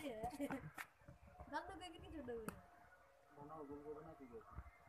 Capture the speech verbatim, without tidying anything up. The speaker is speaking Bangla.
গান তো কাকে কিছু দেবে না। মনে হয় ভুল করে না ঠিক আছে।